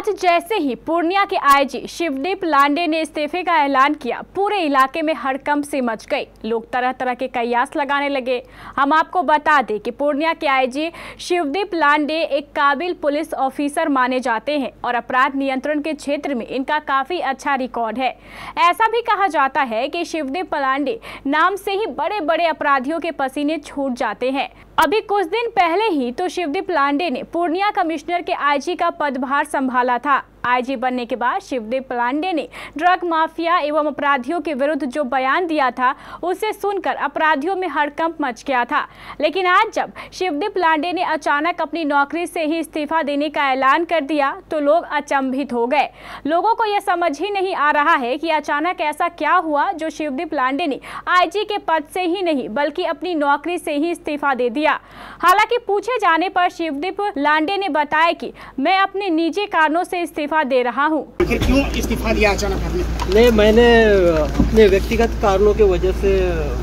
आज जैसे ही पूर्णिया के आईजी शिवदीप लांडे ने इस्तीफे का ऐलान किया, पूरे इलाके में हड़कंप सी मच गई। लोग तरह तरह के कयास लगाने लगे। हम आपको बता दें कि पूर्णिया के आईजी शिवदीप लांडे एक काबिल पुलिस ऑफिसर माने जाते हैं और अपराध नियंत्रण के क्षेत्र में इनका काफी अच्छा रिकॉर्ड है। ऐसा भी कहा जाता है कि शिवदीप लांडे नाम से ही बड़े बड़े अपराधियों के पसीने छूट जाते हैं। अभी कुछ दिन पहले ही तो शिवदीप लांडे ने पूर्णिया कमिश्नर के आईजी का पदभार संभाला था। आईजी बनने के बाद शिवदीप लांडे ने ड्रग माफिया एवं अपराधियों के विरुद्ध जो बयान दिया था, उसे सुनकर अपराधियों में हड़कंप मच गया था। लेकिन आज जब शिवदीप लांडे ने अचानक अपनी नौकरी से ही इस्तीफा देने का ऐलान कर दिया तो लोग अचंभित हो गए। लोगों को यह समझ ही नहीं आ रहा है कि अचानक ऐसा क्या हुआ जो शिवदीप लांडे ने आईजी के पद से ही नहीं बल्कि अपनी नौकरी से ही इस्तीफा दे दिया। हालांकि पूछे जाने पर शिवदीप लांडे ने बताया कि मैं अपने निजी कारणों से इस्तीफा दे रहा हूं। आखिर क्यों इस्तीफा दिया अचानक आपने? नहीं, मैंने अपने व्यक्तिगत कारणों की वजह से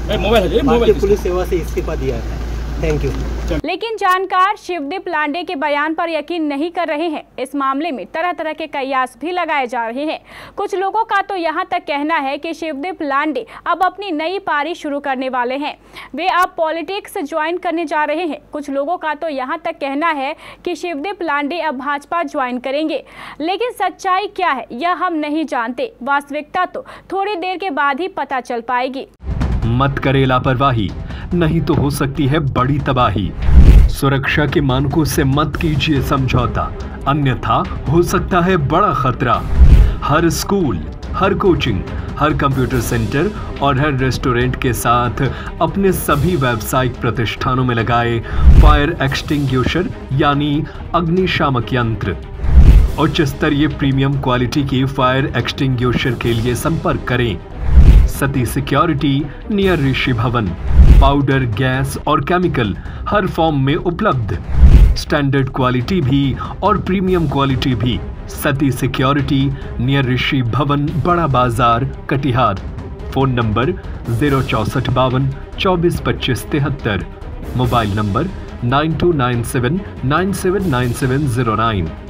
भारतीय पुलिस सेवा से इस्तीफा दिया है। Thank you. लेकिन जानकार शिवदीप लांडे के बयान पर यकीन नहीं कर रहे हैं। इस मामले में तरह तरह के कयास भी लगाए जा रहे हैं। कुछ लोगों का तो यहाँ तक कहना है कि शिवदीप लांडे अब अपनी नई पारी शुरू करने वाले हैं। वे अब पॉलिटिक्स ज्वाइन करने जा रहे हैं। कुछ लोगों का तो यहाँ तक कहना है कि शिवदीप लांडे अब भाजपा ज्वाइन करेंगे। लेकिन सच्चाई क्या है यह हम नहीं जानते। वास्तविकता तो थोड़ी देर के बाद ही पता चल पाएगी। मत करे लापरवाही, नहीं तो हो सकती है बड़ी तबाही। सुरक्षा के मानकों से मत कीजिए समझौता, अन्यथा हो सकता है बड़ा खतरा। हर स्कूल, हर कोचिंग, हर कंप्यूटर सेंटर और हर रेस्टोरेंट के साथ अपने सभी व्यावसायिक प्रतिष्ठानों में लगाए फायर एक्सटिंग्विशर यानी अग्निशामक यंत्र। उच्च स्तरीय प्रीमियम क्वालिटी की फायर एक्सटिंग्विशर के लिए संपर्क करें Sati security near Rishi Bhawan. Powder, gas और केमिकल हर फॉर्म में उपलब्ध। स्टैंडर्ड क्वालिटी भी और प्रीमियम क्वालिटी भी। सती सिक्योरिटी नियर ऋषि भवन, बड़ा बाजार, Katihar. Phone number 064 52 24 25 73। Mobile number 9297 979709।